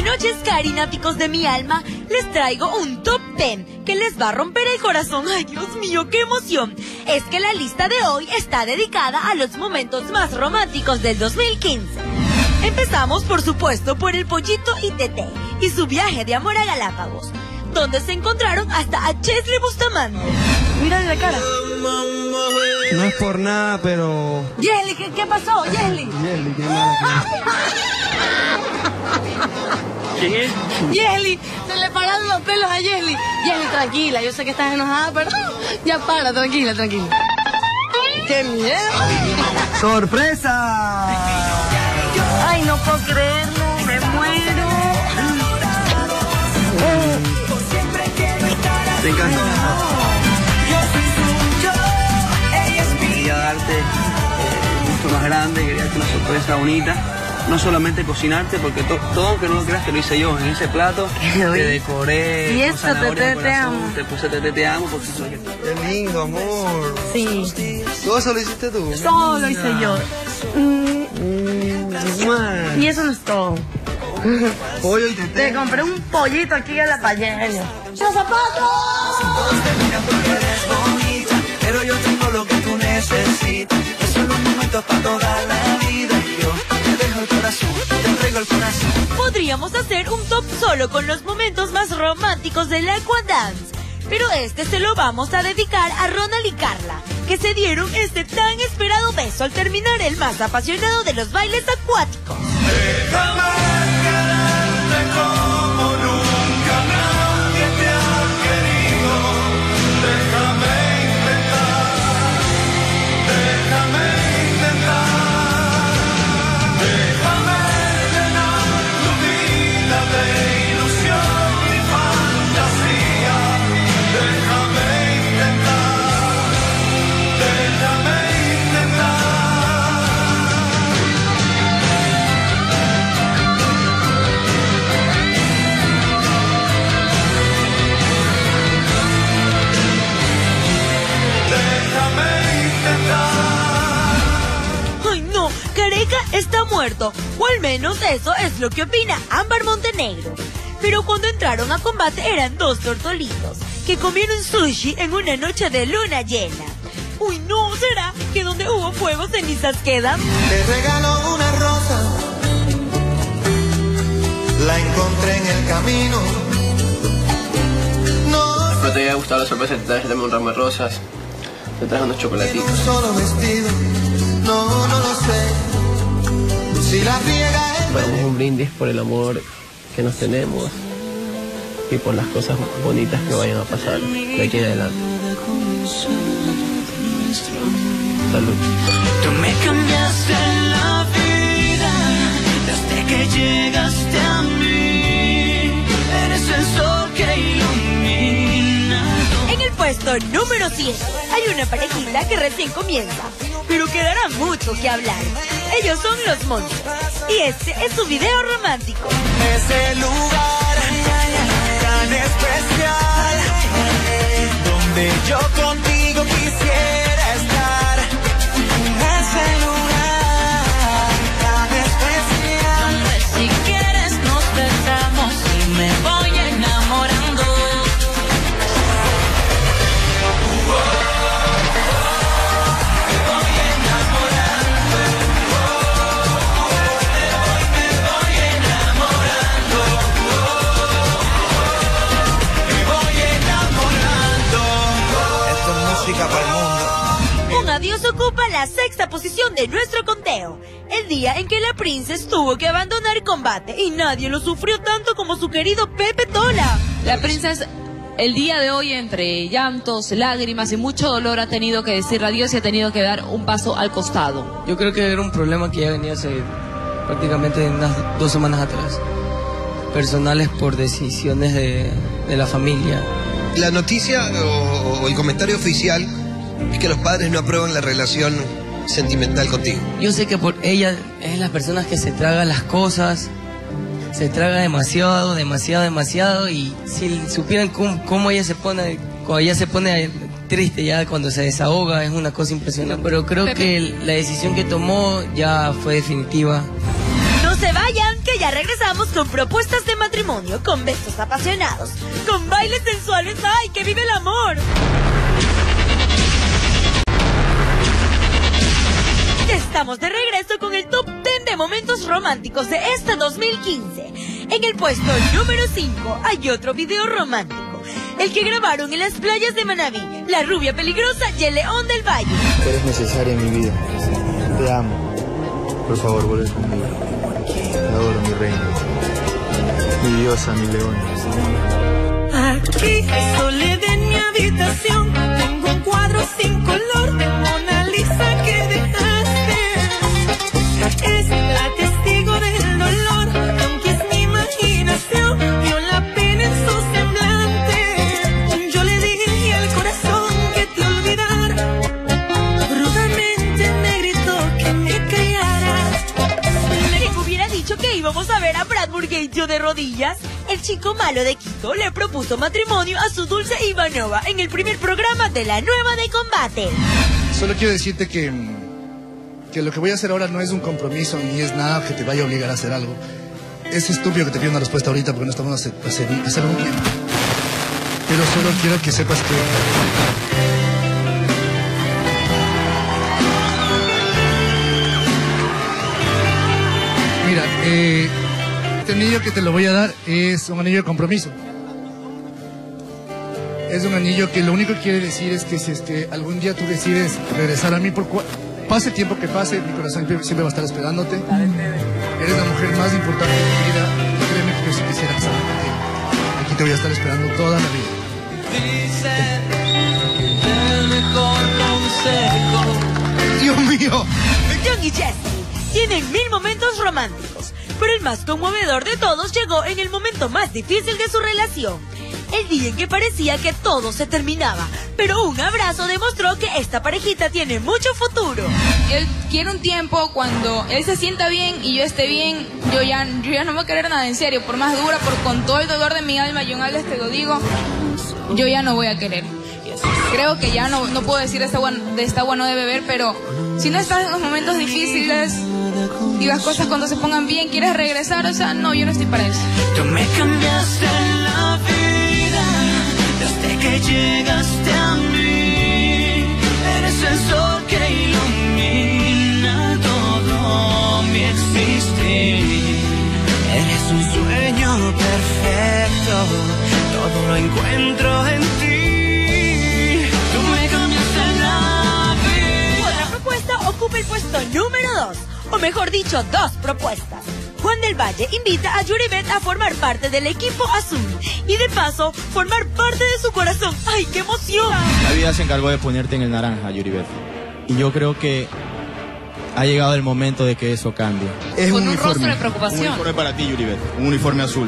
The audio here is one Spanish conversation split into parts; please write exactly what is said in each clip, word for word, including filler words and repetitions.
noches, carináticos de mi alma, les traigo un top diez que les va a romper el corazón. ¡Ay, Dios mío, qué emoción! Es que la lista de hoy está dedicada a los momentos más románticos del dos mil quince. Empezamos, por supuesto, por el Pollito y Tete y su viaje de amor a Galápagos, donde se encontraron hasta a Chesley Bustamante. Mírale la cara. No es por nada, pero... Yesli, ¿qué, qué pasó, Yesli? Yesli, qué mala. ¿Quién es? Yesli, se le pararon los pelos a Yesli. Yesli, tranquila, yo sé que estás enojada, pero ya para, tranquila, tranquila. ¡Qué miedo! ¡Sorpresa! Ay, no puedo creerlo, me muero. Te encanta. Quería darte eh, mucho más grande, quería darte una sorpresa bonita. No solamente cocinarte, porque to, todo, aunque no lo creas, te lo hice yo. En ese plato te decoré. Y eso, Tete, te amo. Te puse Tete, te amo, porque soy que... Qué lindo, amor. Sí. ¿Todo eso lo hiciste tú? Todo lo hice yo. Mm. Mm, Y eso no es todo. Pollo y Tete. Te compré un pollito aquí en la paella. ¡Los zapatos! Pero yo tengo lo que tú necesitas. Esos son momentos para toda la vida. Yo te dejo el corazón, te entrego el corazón. Podríamos hacer un top solo con los momentos más románticos del Aquadance, pero este se lo vamos a dedicar a Ronald y Carla, que se dieron este tan esperado beso al terminar el más apasionado de los bailes acuáticos. Déjame quererte como nunca nadie te ha querido. Déjame intentar, déjame intentar. Déjame llenar tu vida de ilusión y fantasía. Déjame intentar, déjame intentar. ¡Ay, no! Careca está muerto, o al menos eso es lo que opina Ámbar Montenegro. Pero cuando entraron a combate eran dos tortolitos que comieron sushi en una noche de luna llena. ¡Uy, no! ¿Será que donde hubo fuego cenizas quedan? Te regalo una rosa, la encontré en el camino. No Espero te haya gustado la sorpresa, te traje también un ramo de rosas, te traje unos tiene chocolatitos. un solo vestido, no, no lo sé. Si la riega es Bueno, un brindis por el amor que nos tenemos y por las cosas bonitas que vayan a pasar de aquí en adelante. Salud. Tú me cambiaste la vida desde que llegaste a mí. Eres el sol que ilumina. En el puesto número cien hay una parejita que recién comienza, pero quedará mucho que hablar. Ellos son los Monsters y este es su video romántico. Ese lugar tan especial donde yo contigo quisiera estar. Ese lugar tan especial donde si quieres nos besamos y me voy enamorando. Para el mundo. Un adiós ocupa la sexta posición de nuestro conteo, el día en que la princesa tuvo que abandonar el combate y nadie lo sufrió tanto como su querido Pepe Tola. La princesa el día de hoy, entre llantos, lágrimas y mucho dolor, ha tenido que decirle adiós y ha tenido que dar un paso al costado. Yo creo que era un problema que ya venía hace prácticamente unas dos semanas atrás, personales por decisiones de, de la familia. La noticia o, o el comentario oficial es que los padres no aprueban la relación sentimental contigo. Yo sé que por ella es las personas que se tragan las cosas, se traga demasiado, demasiado, demasiado, y si supieran cómo, cómo ella se pone, cuando ella se pone triste ya cuando se desahoga, es una cosa impresionante. Pero creo que la decisión que tomó ya fue definitiva. No se vayan, que ya regresamos. regresamos con propuestas de matrimonio, con besos apasionados, con bailes sensuales. ¡Ay, que vive el amor! Estamos de regreso con el top diez de momentos románticos de este dos mil quince. En el puesto número cinco hay otro video romántico, el que grabaron en las playas de Manabí, la rubia peligrosa y el león del valle. Eres necesaria en mi vida. Te amo. Por favor, vuelve conmigo. Te adoro, mi reina. Mi diosa, mi león. Aquí, soledad en mi habitación, tengo un cuadro sin color de Mona Lisa que dejaste. Es la testigo del dolor, aunque es mi imaginación, vio la pena en su semblante. Yo le dije al corazón que te olvidara, rudamente me gritó que me callara. ¿Quién hubiera dicho que íbamos a ver a Brad Burgaitio de rodillas? El chico malo de Quito le propuso matrimonio a su dulce Ivanova en el primer programa de La Nueva de Combate. Solo quiero decirte que, que lo que voy a hacer ahora no es un compromiso ni es nada que te vaya a obligar a hacer algo. Es estúpido que te pida una respuesta ahorita porque no estamos a hacer, a hacer, a hacer un tiempo. Pero solo quiero que sepas que... Mira, eh... este anillo que te lo voy a dar es un anillo de compromiso. Es un anillo que lo único que quiere decir es que si es que algún día tú decides regresar a mí, por pase el tiempo que pase, mi corazón siempre va a estar esperándote. Eres la mujer más importante de mi vida y créeme que yo sí quisiera casarme contigo. Aquí te voy a estar esperando toda la vida. Dice el mejor consejo. ¡Dios mío! John y Jessie tienen mil momentos románticos, pero el más conmovedor de todos llegó en el momento más difícil de su relación. El día en que parecía que todo se terminaba, pero un abrazo demostró que esta parejita tiene mucho futuro. Él quiere un tiempo cuando él se sienta bien y yo esté bien. Yo ya, yo ya no me voy a querer nada en serio, por más dura, por con todo el dolor de mi alma, John Alex, te lo digo, yo ya no voy a querer. Creo que ya no, no puedo decir de esta agua, de esta agua no debe beber, pero si no estás en los momentos difíciles y las cosas cuando se pongan bien, quieres regresar, o sea, no, yo no estoy para eso. Tú me cambiaste la vida desde que llegaste a mí. Eres el sol que ilumina todo mi existir. Eres un sueño perfecto, todo lo encuentro en ti. Tú me cambiaste la vida. Otra propuesta ocupa el puesto número dos, o mejor dicho, dos propuestas. Juan del Valle invita a Yuribet a formar parte del equipo azul y de paso formar parte de su corazón. ¡Ay, qué emoción! La vida se encargó de ponerte en el naranja, Yuribet. Y yo creo que ha llegado el momento de que eso cambie. Es Con un, un rostro de preocupación. Un uniforme para ti, Yuribet. Un uniforme azul.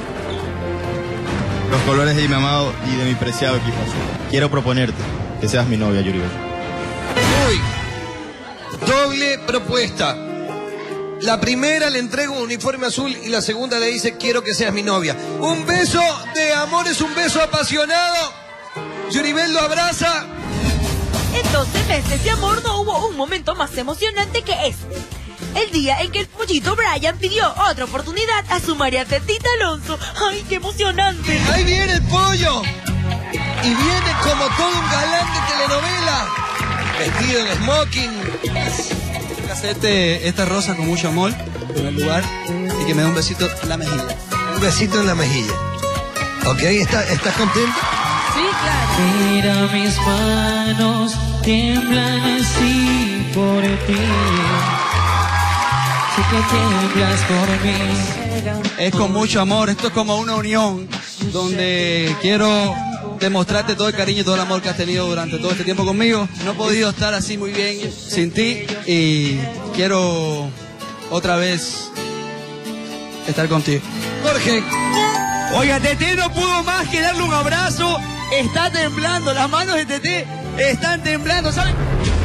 Los colores de mi amado y de mi preciado equipo azul. Quiero proponerte que seas mi novia, Yuribet. Uy, doble propuesta. La primera le entrego un uniforme azul y la segunda le dice quiero que seas mi novia. Un beso de amor, es un beso apasionado. Yuribet lo abraza. En doce meses de amor no hubo un momento más emocionante que este. El día en que el pollito Brian pidió otra oportunidad a su María Tetita Alonso. ¡Ay, qué emocionante! Ahí viene el pollo. Y viene como todo un galán de telenovela. Vestido en smoking. Este, esta rosa con mucho amor, en primer lugar, y que me dé un besito en la mejilla. Un besito en la mejilla. ¿Ok? ¿Está, ¿Estás contento? Sí, claro. Mira mis manos, tiemblan así por ti. Sé que tiemblas por mí. Es con mucho amor, esto es como una unión, donde quiero demostrarte todo el cariño y todo el amor que has tenido durante todo este tiempo conmigo. No he podido estar así muy bien sin ti y quiero otra vez estar contigo. Jorge. Oiga, Tete no pudo más que darle un abrazo. Está temblando, las manos de Tete están temblando, ¿saben?